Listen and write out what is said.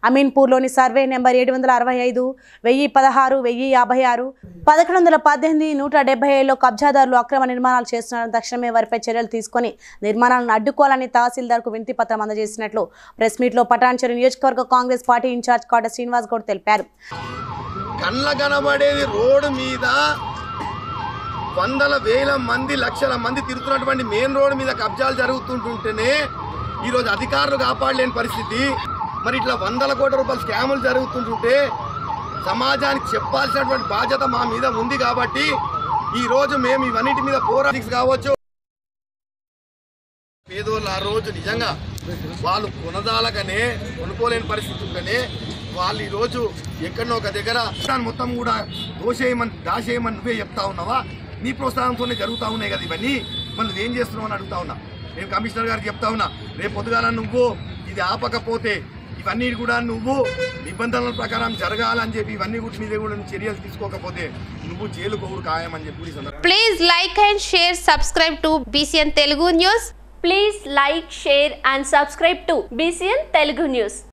అమీన్పూర్లోని survey number 765, 1016, 1056, 1118, 177లో కబ్జాదారులు అక్రమ నిర్మాణాలు చేస్తున్నారు. తక్షణమే వారిపై చర్యలు తీసుకొని నిర్మాణాలను అడ్డుకోవాలని తహసీల్దార్కు వినతి పత్రం అందజేసినట్లు ప్రెస్ మీట్లో పటాన్చెరు నియోజకవర్గ కాంగ్రెస్ పార్టీ ఇన్ఛార్జ్ కోట శ్రీనివాస్ గౌడ్ తెలిపారు. కళ్ళ కనబడేది రోడ్డు మీద వందల వేల మంది లక్షల మంది తిరుగుతున్నటువంటి మెయిన్ రోడ్డు మీద కబ్జాలు జరుగుతుంటేనే ఈరోజు అధికారులు కాపాడలేని పరిస్థితి. మరి ఇట్లా వందల కోట్ల రూపాయల స్కాములు జరుగుతుంటుంటే సమాజానికి చెప్పాల్సినటువంటి బాధ్యత మా మీద ఉంది. కాబట్టి ఈరోజు మేము ఇవన్నిటి మీద పోరాటం కావచ్చు. పేదోళ్ళు ఆ రోజు నిజంగా వాళ్ళు కొనదాలకనే కొనుక్కోలేని పరిస్థితి ఉంటేనే వాళ్ళు ఈరోజు ఎక్కడో ఒక దగ్గర మొత్తం కూడా దాచేయమని నువ్వే చెప్తా ఉన్నావా? నీ ప్రోత్సాహంతోనే జరుగుతూ ఉన్నాయి కదా ఇవన్నీ. మనం ఏం చేస్తున్నావు అని అడుగుతా ఉన్నా. నేను కమిషనర్ గారికి చెప్తా ఉన్నా, రేపు పొద్దుగాల నువ్వు ఇది ఆపకపోతే ఇవన్నీ కూడా నువ్వు నిబంధనల ప్రకారం జరగాలని చెప్పి ఇవన్నీ కూడా మీద కూడా చర్యలు తీసుకోకపోతే నువ్వు జైలు కోవుడు ఖాయమని చెప్పి. Please like and share, subscribe to BCN Telugu News. Please like, share and subscribe to BCN Telugu News.